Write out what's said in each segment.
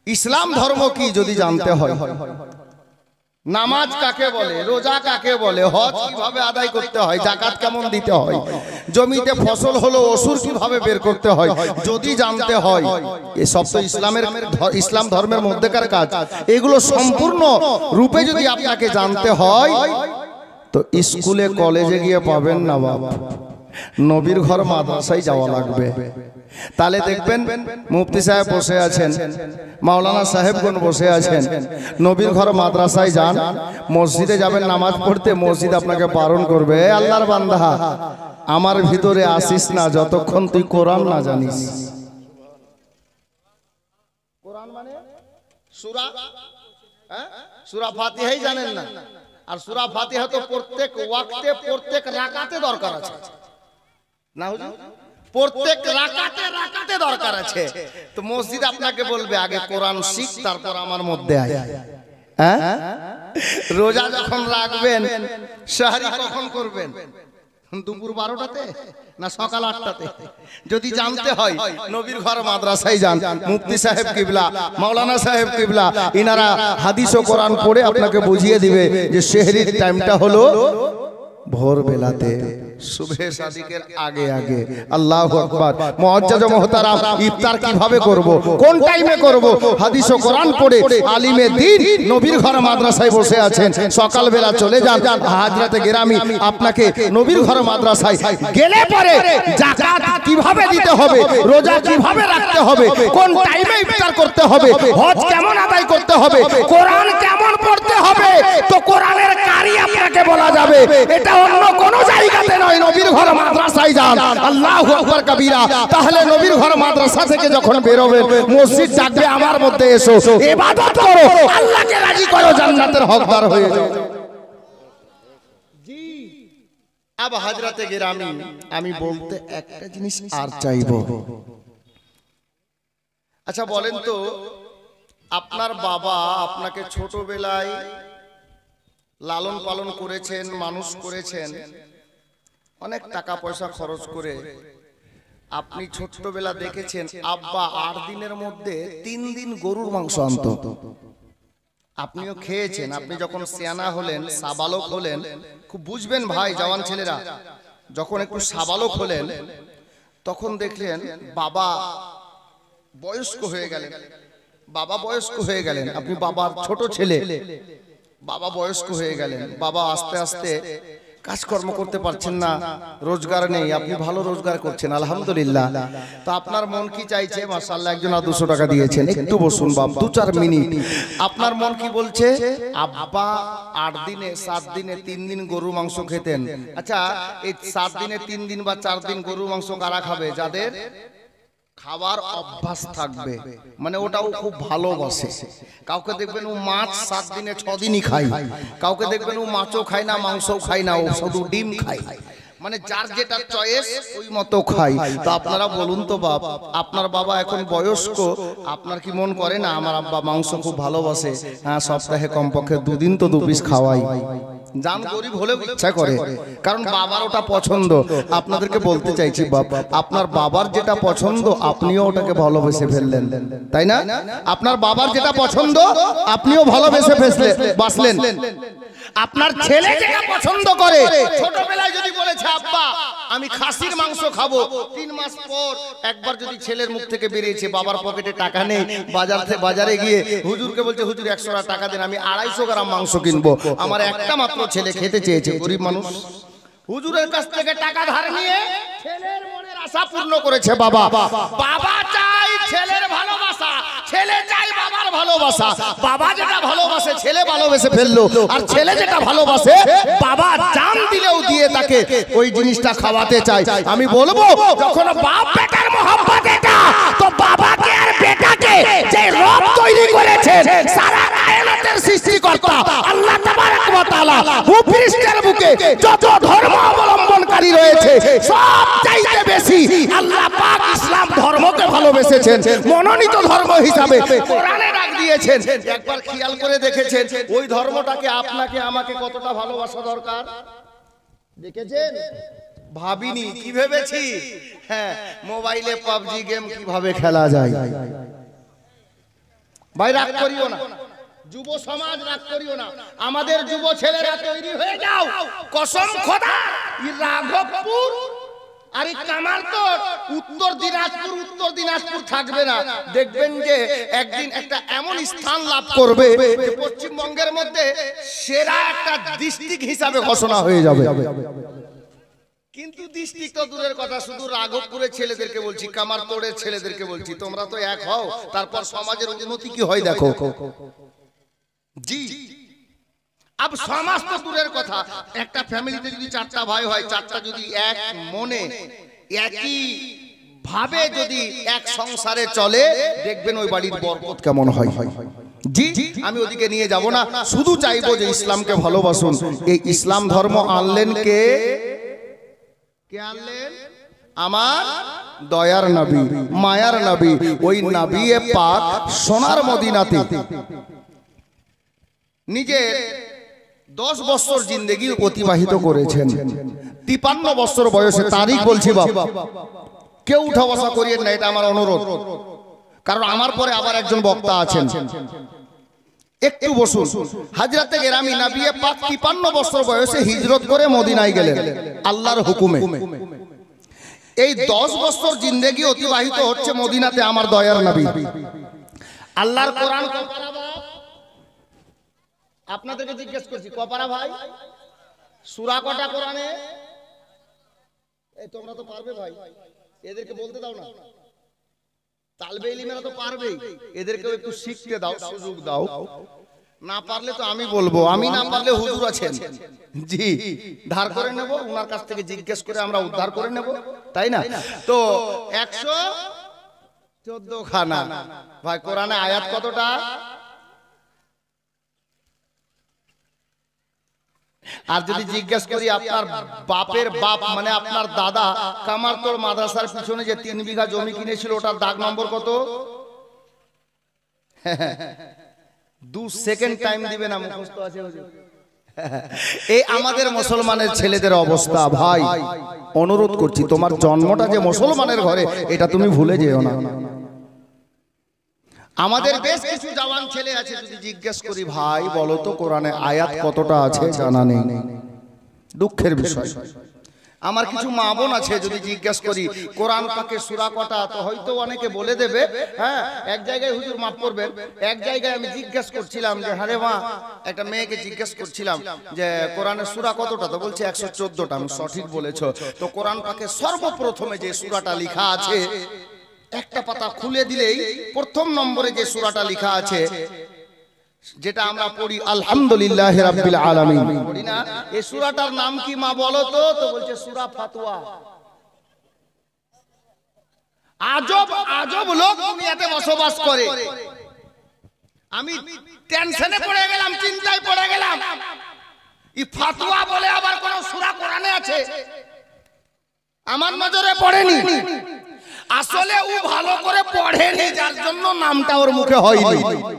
ইসলাম ধর্ম কি যদি জানতে হয়, নামাজ কাকে বলে, রোজা কাকে বলে, হজ কিভাবে আদায় করতে হয়, যাকাত কেমন দিতে হয়, জমিতে ফসল হলো অসুর কিভাবে বের করতে হয় যদি জানতে হয়, এসব তো ইসলাম ধর্মের মধ্যেকার কাজ। এগুলো সম্পূর্ণ রূপে যদি আপনাকে জানতে হয় তো স্কুলে কলেজে গিয়ে পাবেন না বাবা, নবীর ঘর মাদ্রাসায় যাওয়া লাগবে। তাহলে দেখবেন মুফতি সাহেব বসে আছেন, মাওলানা সাহেবগণ বসে আছেন, নবীর ঘর মাদ্রাসায় যান, মসজিদে যাবেন নামাজ পড়তে, মসজিদ আপনাকে বারণ করবে, আল্লাহর বান্দা আমার ভিতরে আসিস না যতক্ষণ তুই কোরআন না জানিস। কোরআন মানে সূরা, সূরা ফাতিহাই জানেন না, আর সূরা ফাতিহা তো প্রত্যেক ওয়াক্তে প্রত্যেক রাকাতে দরকার আছে না হুজুর, প্রত্যেক রাকাতে দরকার আছে। তো মসজিদ আপনাকে বলবে আগে কোরআন শিখ, তারপর আমার মধ্যে আয়। হ্যাঁ, রোজা যখন রাখবেন সাহরি কখন করবেন, দুপুর 12টাতে না সকাল 8টাতে? যদি জানতে হয় নবীর ঘর মাদ্রাসায় যান, মুফতি সাহেব কিবলা, মাওলানা সাহেব কিবলা, ইনারা হাদিস ও কোরআন পড়ে আপনাকে বুঝিয়ে দিবে যে সেহরির টাইমটা হলো ভোর বেলাতে, সুবহে সাদিকের আগে আগে। আল্লাহু আকবার। মুআজ্জাজ ও মুহতারাম, ইফতার কিভাবে করব, কোন টাইমে করব, হাদিস ও কোরআন পড়ে আলিমে দ্বীন নবীর ঘর মাদ্রাসায় বসে আছেন, সকাল বেলা চলে যান হাজরাতে গেরামি, আপনাকে নবীর ঘর মাদ্রাসায় গেলে পরে যাকাত কিভাবে দিতে হবে, রোজা কিভাবে রাখতে হবে, কোন টাইমে ইফতার করতে হবে, হজ কেমন আদায় করতে হবে, কোরআন কেমন পড়তে হবে, তো কোরআনের কারি আপনাকে বলা যাবে। এটা অন্য কোন জায়গাতে নয়, নবীর ঘর মাদ্রাসায় যান। আল্লাহু আকবার কবীরা। তাহলে নবীর ঘর মাদ্রাসা থেকে যখন বের হবেন, মসজিদ ডাকবে আমার মধ্যে এসো, ইবাদত করো, আল্লাহকে রাজি করো, জান্নাতের হকদার হয়ে যাও। জি আব হযরতে গিরামি, আমি বলতে একটা জিনিস আর চাইবো। আচ্ছা বলেন তো, আপনার বাবা আপনাকে ছোটবেলায় লালন পালন করেছেন, মানুষ করেছেন, অনেক টাকা পয়সা খরচ করে। আপনি ছোটবেলা দেখেছেন আব্বা 8 দিনের মধ্যে 3 দিন গরুর মাংস আনতো, আপনিও খেয়েছেন। আপনি যখন সিয়ানা হলেন, সাবালক হলেন, খুব বুঝবেন ভাই জওয়ান ছেলেরা, যখন একটু সাবালক হলেন তখন দেখলেন বাবা বয়স্ক হয়ে গেলেন, বাবা বয়স্ক হয়ে গেলেন, আপনি বাবার ছোট ছেলে, বাবা বয়স্ক হয়ে গেলেন, বাবা আস্তে আস্তে কাজকর্ম করতে পারছেন না, রোজগার নেই, আপনি ভালো রোজগার করছেন আলহামদুলিল্লাহ। তো আপনার মন কি চাইছে? মাশাআল্লাহ, একজন 200 টাকা দিয়েছেন, একটু বসুন বাপ, 2-4 মিনিট। আপনার মন কি বলছে? আব্বা 8 দিনে 7 দিনে 3 দিন গরু মাংস খেতেন। আচ্ছা, এই 7 দিনে 3 দিন বা 4 দিন গরু মাংস কারা খাবে? যাদের খাবার অভ্যাস থাকবে, মানে ওটাও খুব ভালোবাসে। কাউকে দেখবেন ও মাছ 7 দিনে 6 দিনই খায়, কাউকে দেখবেন ও মাছও খায় না, মাংসও খায় না, ও শুধু ডিম খায়, মানে যার যেটা চয়েস ওই মতো খায়। তো আপনারা বলুন তো বাপ, আপনার বাবা এখন বয়স্ক, আপনার কি মন করে না আমার আব্বা মাংস খুব ভালোবাসে, হ্যাঁ সপ্তাহে কমপক্ষে 2 দিন তো 2 পিস খাওয়াই? জান গরিব হলেও ইচ্ছা করে, কারণ বাবার ওটা পছন্দ। আপনাদেরকে বলতে চাইছি বাপ, আপনার বাবার যেটা পছন্দ আপনিও ওটাকে ভালোবেসে ফেললেন, তাই না? আপনার বাবার যেটা পছন্দ আপনিও ভালোবেসে বাসলেন। আপনার ছেলে যেটা পছন্দ করে, ছোটবেলায় যদি বলেছে আব্বা আমি খাসির মাংস খাবো, 3 মাস পর একবার যদি ছেলের মুখ থেকে বেরিয়েছে বাবার পকেটে টাকা নেই, বাজারে গিয়ে হুজুরকে বলছে হুজুর 100 টাকা দেন, আমি 250 গ্রাম মাংস কিনবো, আমার একটা মাত্র ছেলে খেতে চেয়েছে, গরিব মানুষ, হুজুরের কাছ থেকে টাকা ধার নিয়ে ছেলের মনের আশা পূর্ণ করেছে বাবা। বাবা চাই ছেলের ভালোবাসা, ছেলে চাই বাবার ভালোবাসা। বাবা যেটা ভালোবাসে ছেলে ভালোবেসে ফেললো, আর ছেলে যেটা ভালোবাসে বাবা জান দিলেও দিয়ে তাকে ওই জিনিসটা খাওয়াতে চাই। আমি বলবো যখন বাপ বেটার মহব্বত এটা, তো বাবাকে আর বেটাকে যে রব তৈরি করেছেন সারা কায়নাতের সৃষ্টিকর্তা আল্লাহ তাবারক ওয়া তাআলা, ভূপৃষ্ঠের বুকে যত ধর্ম অবলম্বনকারী রয়েছে সব চাইতে বেশি আল্লাহ পাক ইসলাম ধর্মকে ভালোবেসেছেন, মনোনীত ধর্ম হিসাবে কোরআনে ডাক দিয়েছেন। একবার খেয়াল করে দেখেছেন ওই ধর্মটাকে আপনাকে আমাকে কতটা ভালোবাসা দরকার? দেখেছেন? ভাবিনি, কি ভেবেছি? হ্যাঁ, মোবাইলে পাবজি গেম কিভাবে খেলা যায়, ভাই রাগ করিও না, যুব সমাজ রাগ করিও না, আমাদের যুব ছেলেরা তৈরি হয়ে যাও। কসম খোদা, রাঘবপুর আর কামালতোড় উত্তর দিনাজপুর থাকবে না। দেখবেন যে একদিন একটা এমন স্থান লাভ করবে যে পশ্চিমবঙ্গের মধ্যে সেরা একটা ডিস্ট্রিক্ট হিসাবে ঘোষণা হয়ে যাবে। কিন্তু ডিস্ট্রিক্ট তো দূরের কথা, শুধু রাঘবপুরের ছেলেদেরকে বলছি, কামারতোড়ের ছেলেদেরকে বলছি, তোমরা তো এক হও, তারপর সমাজের উন্নতি কি হয় দেখো। জি, अब সমাজ তো দূরের কথা, একটা ফ্যামিলিতে যদি 4টা ভাই হয়, 4টা যদি এক মনে একই ভাবে যদি এক সংসারে চলে, দেখবেন ওই বাড়ির বরকত কেমন হয়। জি, আমি ওদিকে নিয়ে যাব না, শুধু চাইবো যে ইসলামকে ভালোবাসুন। এই ইসলাম ধর্ম আনলেন কে? কে আনলেন? আমার দয়ার নবী, মায়ার নবী, ওই নবী পাক সোনার মদিনাতে নিজে 10 বছর জিন্দেগি অতিবাহিত করেছেন। 53 বছর বয়সে, তারিখ বলছি বাবা, কেউ উঠা বসা করিয়েন না, এটা আমার অনুরোধ, কারণ আমার পরে আবার একজন বক্তা আছেন, একটু বসুন। হযরতে গেরামি নবী পাক 53 বছর বয়সে হিজরত করে মদিনায় গেলেন আল্লাহর হুকুমে। এই 10 বছর জিন্দেগি অতিবাহিত হচ্ছে মদিনাতে আমার দয়ার নবী। আল্লাহর কোরআন আপনাদেরকে জিজ্ঞেস করছি, কপারা ভাই সূরা কটা কোরআনে? এই তোমরা তো পারবে ভাই, এদেরকে বলতে দাও না, তালবে ইলমেরা তো পারবেই, এদেরকেও একটু শিখতে দাও, সুযোগ দাও। না পারলে তো আমি বলবো, আমি না পারলে হুজুর আছেন, জি, ধার করে নেব, ওনার কাছ থেকে জিজ্ঞেস করে আমরা উদ্ধার করে নেব, তাই না? তো 114 খানা ভাই, কোরআনে আয়াত কতটা? আর যদি জিজ্ঞেস করি আপনার বাপের বাপ মানে আপনার দাদা কামারতোড় মাদ্রাসার পিছনে যে 3 বিঘা জমি কিনেছিল, ওটার দাগ নম্বর কত? 2 সেকেন্ড টাইম দিবে না, মুখস্থ আছে হুজুর। এই আমাদের মুসলমানের ছেলেদের অবস্থা। ভাই অনুরোধ করছি, তোমার জন্মটা যে মুসলমানের ঘরে, এটা তুমি ভুলে যেও না। আমাদের বেশ কিছু জওয়ান ছেলে আছে, যদি জিজ্ঞেস করি ভাই বলো তো কোরআনে আয়াত কতটা আছে, জানা নেই। দুঃখের বিষয়। আমার কিছু মা বোন আছে, যদি জিজ্ঞেস করি কোরআন পাকে সূরা কটা, তো হয়তো অনেকে বলে দেবে। হ্যাঁ, এক জায়গায় হুজুর মাফ করবেন, এক জায়গায় আমি জিজ্ঞেস করছিলাম যে আরে মা, একটা মেয়েকে জিজ্ঞেস করছিলাম যে কোরআনের সূরা কতটা, তো বলছে 114টা। আমি সঠিক বলেছো। তো কোরআন পাকে সর্বপ্রথমে যে সূরাটা লেখা আছে, একটা পাতা খুলে দিলেই প্রথম নম্বরে যে সূরাটা লেখা আছে, যেটা আমরা পড়ি আলহামদুলিল্লাহি রাব্বিল আলামিন, পড়ি না, এই সূরাটার নাম কি মা বলো তো? তো বলছে সূরা ফাতওয়া। আজব আজব লোক দুনিয়াতে বসবাস করে। আমি টেনশনে পড়ে গেলাম, চিন্তায় পড়ে গেলাম, এই ফাতওয়া বলে আবার কোন সূরা কোরআনে আছে? আমার নজরে পড়েনি। আসলে ও ভালো করে পড়েনি, যার জন্য নামটা ওর মুখে হয়নি।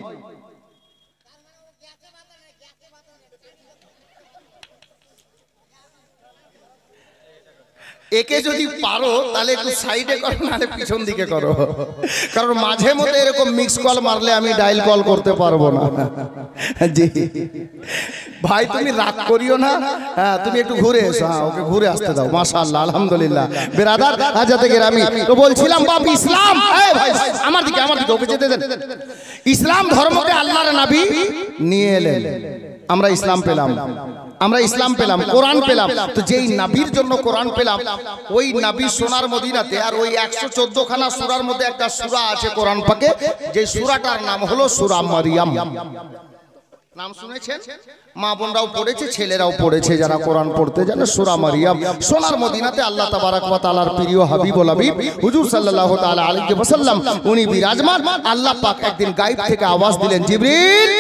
একে যদি পারো তাহলে একটু সাইডে করো, নাহলে পিছন দিকে করো, কারণ মাঝে মধ্যে এরকম মিক্স কল মারলে আমি ডায়াল কল করতে পারবো না। জি ভাই, তুমি রাগ করিও না। হ্যাঁ, তুমি একটু ঘুরে এসো। হ্যাঁ, ওকে ঘুরে আসতে দাও। মাশাআল্লাহ, আলহামদুলিল্লাহ। বিরাদার হযরত গেরামি, তো বলছিলাম বাপ ইসলাম, এই ভাই আমার দিকে ওকে যেতে দেন। ইসলাম ধর্মকে আল্লাহর নবী নিয়ে এলেন, আমরা ইসলাম পেলাম, আমরা ইসলাম পেলাম, কোরআন পেলাম। তো যেই নবীর জন্য কোরআন পেলাম, ওই নবী সোনার মদিনাতে, আর ওই 114 খানা সূরার মধ্যে একটা সূরা আছে কোরআন পাকে, যে সূরাটার নাম হলো সূরা মারইয়াম। নাম শুনেছেন? মা বোনরাও পড়েছে, ছেলেরাও পড়েছে, যারা কোরআন পড়তে জানে। সূরা মারইয়াম সোনার মদিনাতে আল্লাহ তাবারক ওয়া তাআলার প্রিয় হাবিবুল হাবিব হুজুর সাল্লাল্লাহু তাআলা আলাইহি ওয়াসাল্লাম উনি বিরাজমান। আল্লাহ পাক একদিন গায়ব থেকে আওয়াজ দিলেন, জিবরিল।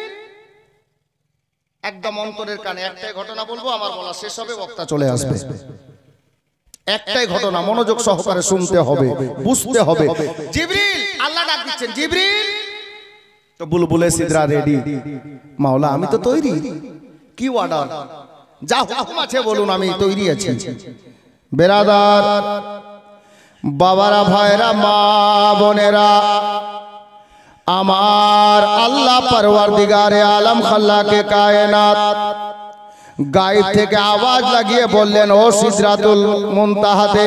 একদম অন্তরের কানে একটাই ঘটনা বলবো, আমার বলা শেষ হবে, বক্তা চলে আসবে। একটাই ঘটনা, মনোযোগ সহকারে শুনতে হবে, বুঝতে হবে। জিবরিল, আল্লাহ ডাক দিচ্ছেন, জিবরিল। তো বুলবুলে সিদরা রেডি, মাওলা আমি তো তৈরি, কি অর্ডার, যা হুকুম আছে বলুন, আমি তৈরি আছি। বেরাদার বাবারা, ভাইরা, মা বোনেরা, আমার আল্লাহ পরওয়ারদিগারে আলম খাল্লাকে কায়নাত গায়েব থেকে আওয়াজ লাগিয়ে বললেন, ও সিদরাতুল মুনতাহাতে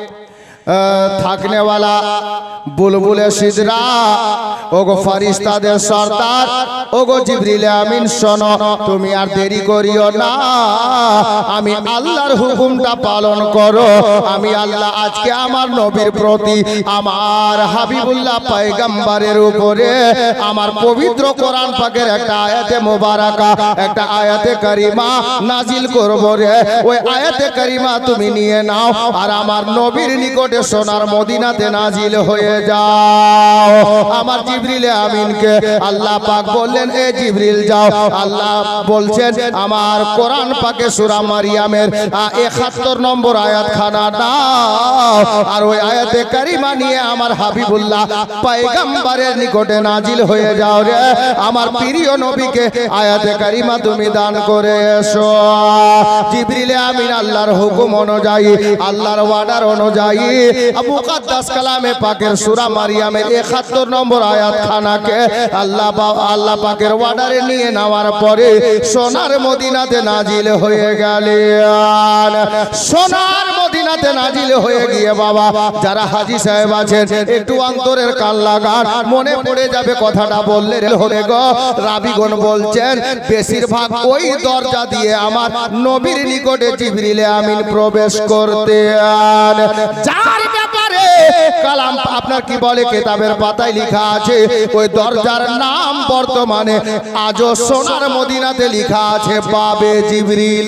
থাকনে वाला বুলবুলে সিদরা, ওগো ফেরেশতাদের সরদার, ওগো জিবরিল আমিন, শোনো, তুমি আর দেরি করিও না, আমি আল্লাহর হুকুমটা পালন করো। আমি আল্লাহ আজকে আমার নবীর প্রতি, আমার হাবিবুল্লাহ পয়গম্বরের উপরে আমার পবিত্র কোরআন পাকের একটা আয়াতে মোবারকা, একটা আয়াতে কারিমা নাজিল করব রে। ওই আয়াতে কারিমা তুমি নিয়ে নাও আর আমার নবীর নিকটে সোনার মদিনাতে নাজিল হয়ে যাও। আমার জিবরিল আমিনকে আল্লাহ পাক বললেন, এ জিবরিল যাও। আল্লাহ বলছেন আমার কোরআন পাকে সূরা মারিয়ামের ৭১ নম্বর আয়াত খানা দাও আর ওই আয়াতে কারিমা নিয়ে আমার হাবিবুল্লাহ পয়গম্বরের নিকটে নাজিল হয়ে যাও রে। আমার প্রিয় নবীকে আয়াতে কারিমা তুমি দান করে এসো। জিবরিল আমিন আল্লাহর হুকুম অনুযায়ী, আল্লাহর ওয়ার্ডার অনুযায়ী মুকাদ্দাস কালামে পাকের সূরা মারিয়ামের ৭১ নম্বর আয়াত খানাকে আল্লাহ পাকের ওয়ার্ডারে নিয়ে নেওয়ার পরে সোনার মদিনাতে নাজিল হয়ে গেলেন। সোনার মদিনাতে নাজিল হয়ে গিয়ে বাবা যারা হাজী সাহেব আছেন একটু অন্তরের কান লাগান, মনে পড়ে যাবে কথাটা বললে হবে গো। রাবিগণ বলছেন বেশিরভাগ ওই দরজা দিয়ে আমার নবীর নিকটে জিবরিল আমিন প্রবেশ করতেন, যার ব্যাপারে কালাম আপনার কি বলে কিতাবের পাতায় লেখা আছে ওই দরজার নাম বর্তমানে আজও সোনার মদিনাতে লেখা আছে বাবে জিবরিল।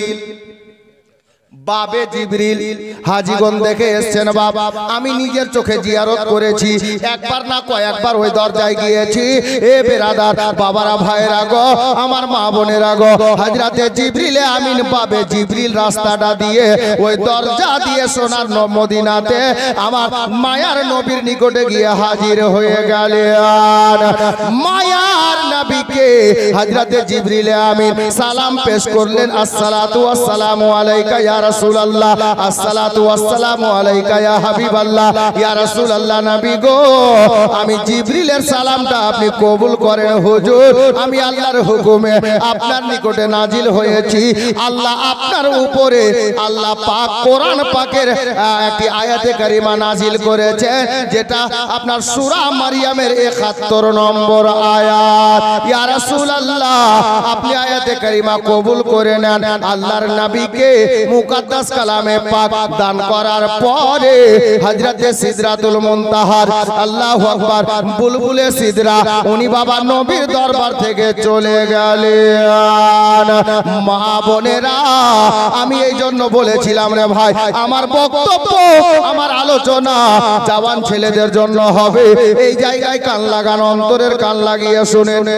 বাবে জিবরিল হাজীগণ দেখে এসেছেন বাবা, আমি নিজের চোখে জিয়ারত করেছি, একবার না কয়েকবার ওই দরজায় গিয়েছি। এ বেরাদার বাবারা, ভাইরা গো, আমার মা বোনেরা গো, হযরতে জিবরিল আমিন বাবে জিবরিল রাস্তাটা দিয়ে ওই দরজা দিয়ে সোনার মদিনাতে আমার মায়ার নবীর নিকটে গিয়ে হাজির হয়ে গেলেন। মায়ার নবীকে হযরতে জিবরিল আমিন সালাম পেশ করলেন, আসসালাতু ওয়াসসালামু আলাইকা ইয়া রাসূলুল্লাহ, আসসালাতু ওয়াসসালামু আলাইকা ইয়া হাবিবাল্লাহ, ইয়া রাসূলুল্লাহ নবী গো, আমি জিবরিলের সালামটা আপনি কবুল করেন হুজুর। আমি আল্লাহর হুকুমে আপনার নিকটে নাজিল হয়েছি। আল্লাহ আপনার উপরে আল্লাহ পাক কোরআন পাকের একটি আয়াতে কারিমা নাজিল করেছে, যেটা আপনার সূরা মারিয়ামের ৭১ নম্বর আয়াত। ইয়া রাসূলুল্লাহ আপনি আয়াতে কারিমা কবুল করে নেন। আল্লাহর নবীকে মুকাদ্দাস কালামে পাক দান করার পরে হযরতে সিদরাতুল মুনতাহার, আল্লাহু আকবার, বুলবুলে সিদরা, উনি বাবা নবীর দরবার থেকে চলে গেলেন। মা বোনেরা, আমি এই জন্য বলেছিলাম রে ভাই, আমার বক্তব্য, আমার আলোচনা জওয়ান ছেলেদের জন্য হবে। এই জায়গায় কান লাগান, অন্তরের কান লাগিয়ে শুনেন,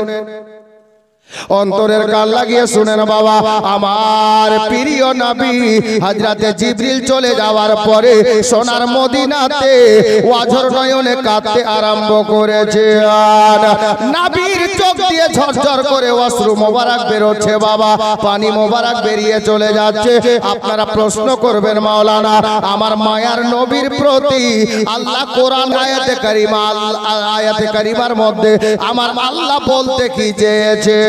অন্তরের কান লাগিয়ে শুনেন বাবা। আমার প্রিয় নবী হযরতে জিবরিল চলে যাওয়ার পরে সোনার মদিনাতে ওয়াজর নয়নে কাঁদতে আরম্ভ করেছে। আর নবীর চোখ দিয়ে ঝরঝর করে অশ্রু মোবারক বেরোচ্ছে বাবা, পানি মোবারক বেরিয়ে চলে যাচ্ছে। আপনারা প্রশ্ন করবেন মাওলানা, আমার মায়ার নবীর প্রতি আল্লাহ কোরআন আয়াতে কারিমা, আয়াতে কারিমার মধ্যে আমার আল্লাহ বলতে কি চেয়েছে?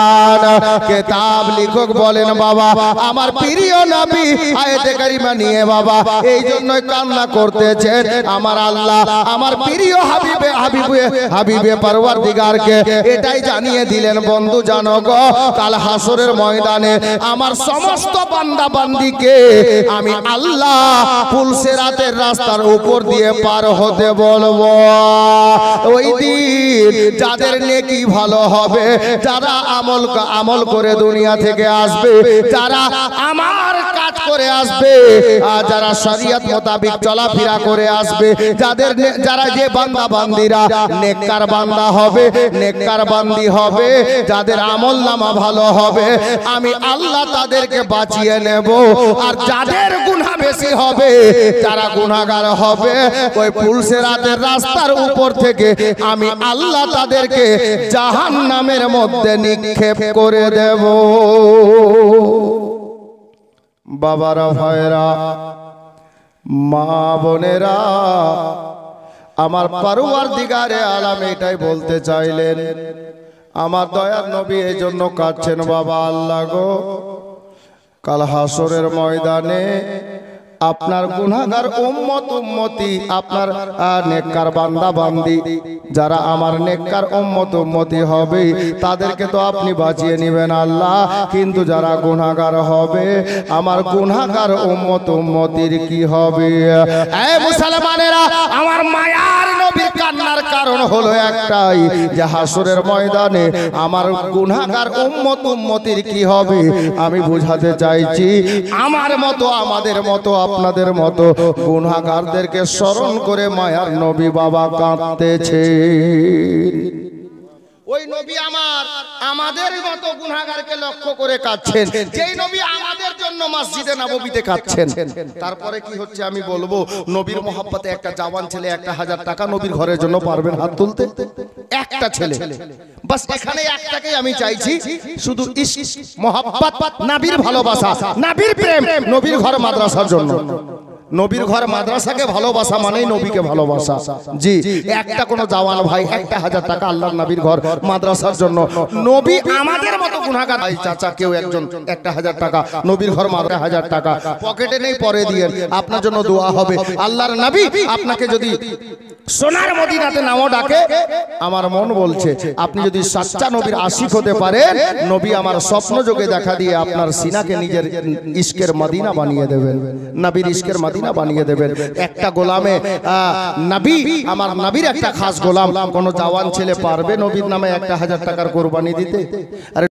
কিতাব লেখক বলেন বাবা, আমার প্রিয় নবী আয়াতে কারিমা নিয়ে বাবা এই জন্যই কান্না করতেছেন। আমার আল্লাহ আমার প্রিয় হাবিবে পরওয়ারদিগারকে এটাই জানিয়ে দিলেন, বন্ধু জানো গো, কাল হাসরের ময়দানে আমার সমস্ত বান্দা বান্দিকে আমি আল্লাহ পুলসিরাতের রাস্তার উপর দিয়ে পার হতে বলবো। ওই দিন যাদের নেকি ভালো হবে, যারা আমল করে দুনিয়া থেকে আসবে, যারা আমার কাজ করে আসবে, যারা শরীয়ত মোতাবেক চলাফেরা করে আসবে, যারা যে বান্দা বান্দিরা নেককার বান্দা হবে, নেককার বান্দি হবে, যাদের আমল নামা ভালো হবে, আমি আল্লাহ তাদেরকে বাঁচিয়ে নেব। আর যাদের গুনাহ বেশি হবে, যারা গুনাহগার হবে, ওই পুলসিরাতের রাস্তার উপর থেকে আমি আল্লাহ তাদেরকে জাহান্নামের মধ্যে নিক্ষেপ করে দেব। বাবারা, ভাইরা, মা বোনেরা, আমার পরওয়ারদিগারে আলাম এটাই বলতে চাইলেন। আমার দয়ার নবী এই জন্য কাঁদছেন, বাবা আল্লাহ গো, কাল হাসরের ময়দানে আপনার গুনাহগার উম্মত উম্মতি, আপনার নেককার বান্দা বান্দি যারা আমার নেককার উম্মত উম্মতি হবে তাদেরকে তো আপনি বাঁচিয়ে নেবেন আল্লাহ, কিন্তু যারা গুনাহগার হবে আমার গুনাহগার উম্মত উম্মতির কি হবে? এই মুসলমানেরা, আমার মায়ার নবীর কান্নার কারণ হলো একটাই, যে হাসরের ময়দানে আমার গুনাহগার উম্মত উম্মতির কি হবে। আমি বুঝাতে চাইছি, আমার মতো, আমাদের মতো, আপনাদের মতো গুনাহগারদেরকে স্মরণ করে মায়ার নবী বাবা কাঁদতেছে। ওই নবী আমাদের মতো গুনাহগারকে লক্ষ্য করে কাঁদছেন, যেই নবী আমাদের জন্য মসজিদে নববীতে কাঁদছেন। তারপরে কি হচ্ছে আমি বলবো। নবীর মহব্বতে একটা জওয়ান ছেলে 1000 টাকা নবীর ঘরের জন্য পারবেন হাত তুলতে? একটা ছেলে, বাস এখানে একটাকেই আমি চাইছি, শুধু ইশক, মহব্বত, নবীর ভালোবাসা, নবীর প্রেম, নবীর ঘর মাদ্রাসার জন্য। নবীর ঘর মাদ্রাসাকে ভালোবাসা মানেই নবীকে ভালোবাসা। জি, একটা কোনো জওয়ান ভাই 1000 টাকা আল্লাহর নবীর ঘর মাদ্রাসার জন্য, নবী আমাদের মতো গুনাহগার ভাই চাচা কেউ একজন 1000 টাকা নবীর ঘর মাদ্রাসা, 1000 টাকা পকেটে নেই, পরে দিয়ে আপনার জন্য দোয়া হবে। আল্লাহর নবী আপনাকে যদি সোনার মদিনাতে নাও ডাকে, আমার মন বলছে আপনি যদি সাচ্চা নবীর আশিক হতে পারেন, নবী আমার স্বপ্ন যোগে দেখা দিয়ে আপনার সিনাকে নিজের ইশকের মদিনা বানিয়ে দেবেন, নবীর ইশকের মদিনা বানিয়ে দেবেন। একটা গোলামে নবী, আমার নবীর একটা খাস গোলাম, কোন জওয়ান ছেলে পারবে নবীর নামে 1000 টাকার কোরবানি দিতে?